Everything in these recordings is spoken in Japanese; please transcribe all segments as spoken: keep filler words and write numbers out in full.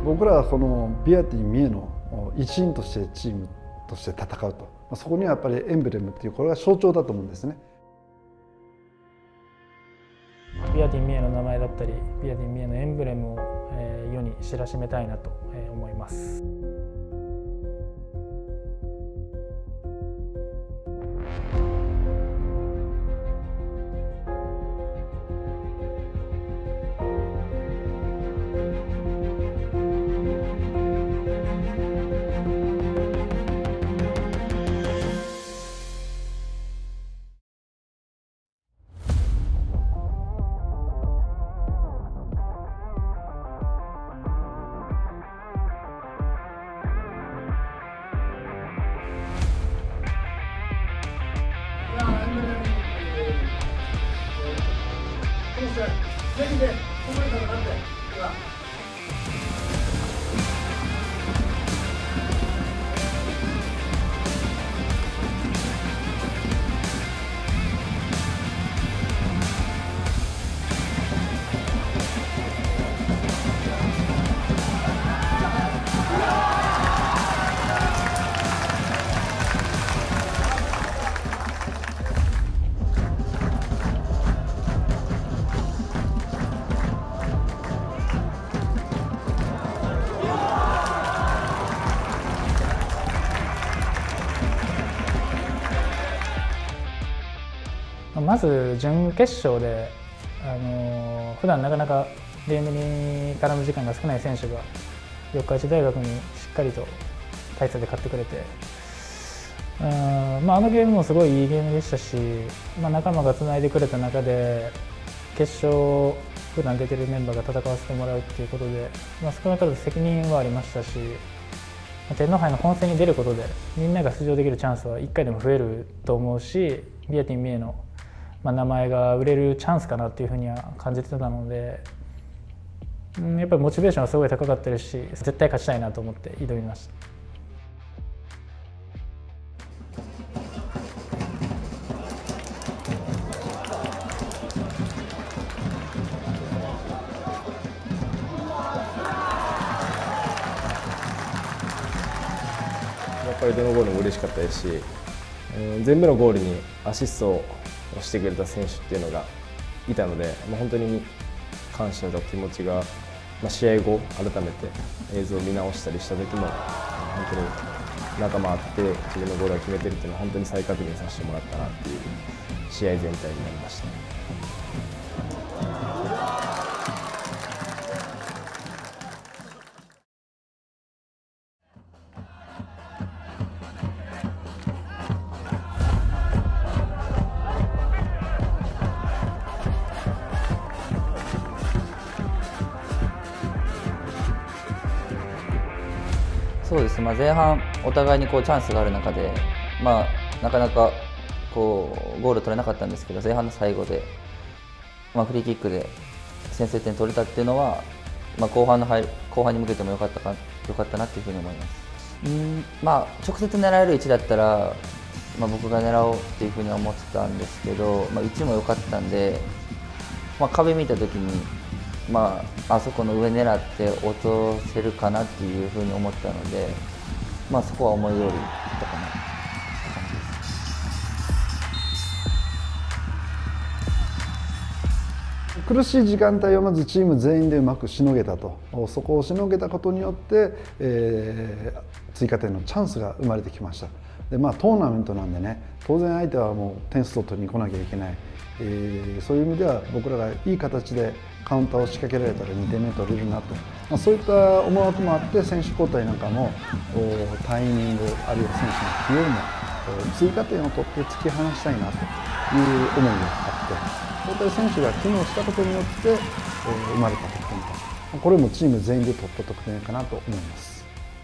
僕らはこのビアティ三重の一員としてチームとして戦うと、そこにはやっぱりエンブレムっていうこれが象徴だと思うんですね。 ビアティ三重の名前だったりビアティ三重のエンブレムを世に知らしめたいなと思います。まず準決勝で、あの普段なかなかゲームに絡む時間が少ない選手が四日市大学にしっかりと大差で勝ってくれて、うん、まあ、あのゲームもすごいいいゲームでしたし、まあ、仲間がつないでくれた中で決勝普段出てるメンバーが戦わせてもらうっていうことで、まあ、少なからず責任はありましたし、天皇杯の本戦に出ることでみんなが出場できるチャンスはいっかいでも増えると思うし、ビアティ三重のまあ名前が売れるチャンスかなっていうふうには感じてたので、やっぱりモチベーションはすごい高かったですし、絶対勝ちたいなと思って挑みました。 やっぱりどのゴールも嬉しかったですし、全部のゴールにアシストをしてくれた選手っていうのがいたので、まあ、本当に感謝の気持ちが、まあ、試合後改めて映像を見直したりした時も本当に仲間あって自分のゴールを決めてるっていうのは本当に再確認させてもらったなっていう試合全体になりました。 そうです、まあ、前半お互いにこうチャンスがある中で、まあ、なかなかこうゴール取れなかったんですけど、前半の最後で、まあ、フリーキックで先制点取れたっていうのは、まあ、後半の入後半に向けても良かったか良かったなというふうに思います。うんまあ、直接狙える位置だったら、まあ、僕が狙おうっていうふうには思ってたんですけど、まあ、位置も良かったんで、まあ、壁見た時に、まあ、あそこの上狙って落とせるかなっていうふうに思ったので、まあ、そこは思い通りだったかなって感じです。 苦しい時間帯をまずチーム全員でうまくしのげたと、そこをしのげたことによって、えー、追加点のチャンスが生まれてきました。で、まあ、トーナメントなんでね、当然相手はもう点数を取りに来なきゃいけない、えー、そういう意味では僕らがいい形でカウンターを仕掛けられたらにてんめ取れるなと、まあ、そういった思惑もあって選手交代なんかもタイミングあるいは選手の起用も追加点を取って突き放したいなという思いがあって、そういった選手が機能したことによって生まれた得点と、これもチーム全員で取った得点かなと思います。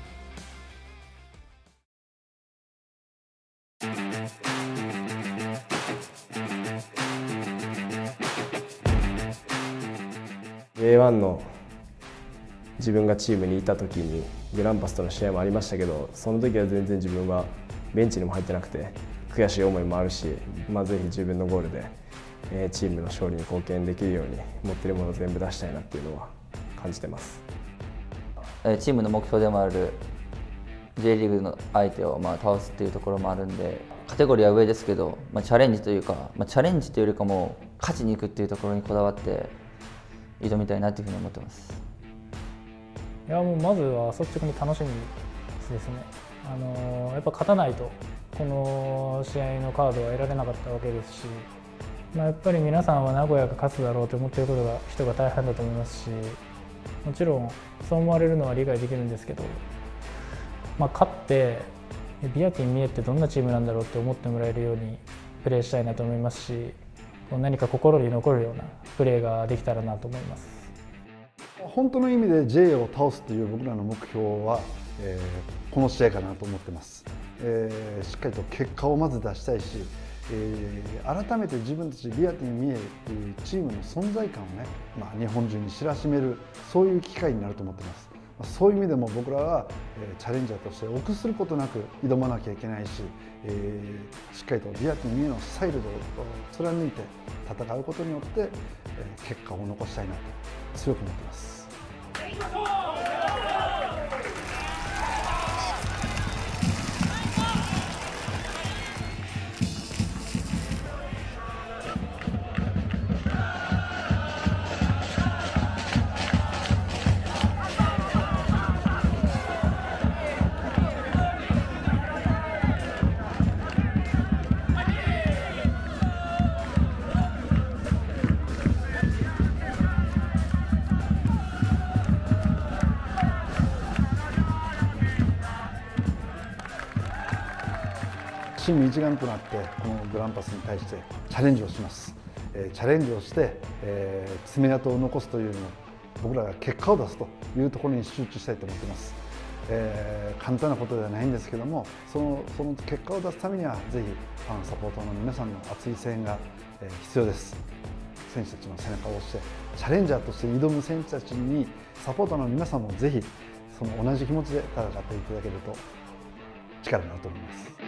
エーワン の自分がチームにいた時にグランパスとの試合もありましたけど、その時は全然自分はベンチにも入ってなくて悔しい思いもあるし、まあ、ぜひ自分のゴールでチームの勝利に貢献できるように持っているものを全部出したいなっていうのは感じてます。 チームの目標でもある J リーグの相手をまあ倒すっていうところもあるんで、カテゴリーは上ですけど、まあ、チャレンジというか、まあ、チャレンジというよりかも勝ちに行くっていうところにこだわって挑みたいなというふうに思ってます。 いやもうまずは率直に楽しみですね。あのやっぱ勝たないとこの試合のカードは得られなかったわけですし、まあ、やっぱり皆さんは名古屋が勝つだろうと思っていることが人が大半だと思いますし、もちろんそう思われるのは理解できるんですけど、まあ、勝ってビアティン三重ってどんなチームなんだろうって思ってもらえるようにプレーしたいなと思いますし、何か心に残るようなプレーができたらなと思います。 本当の意味で ジェイ を倒すという僕らの目標は、えー、この試合かなと思ってます、えー、しっかりと結果をまず出したいし、えー、改めて自分たちビアティン三重というチームの存在感をね、まあ、日本中に知らしめる、そういう機会になると思ってます。そういう意味でも僕らは、えー、チャレンジャーとして臆することなく挑まなきゃいけないし、えー、しっかりとビアティン三重のスタイルを貫いて戦うことによって、えー、結果を残したいなと強く思ってます。チーム一丸となってこのグランパスに対してチャレンジをします。えー、チャレンジをして、えー、爪痕を残すというよりも僕らが結果を出すというところに集中したいと思っています。えー、簡単なことではないんですけども、そのその結果を出すためにはぜひファンサポーターの皆さんの熱い声援が必要です。選手たちの背中を押してチャレンジャーとして挑む選手たちにサポーターの皆さんもぜひその同じ気持ちで戦っていただけると力になると思います。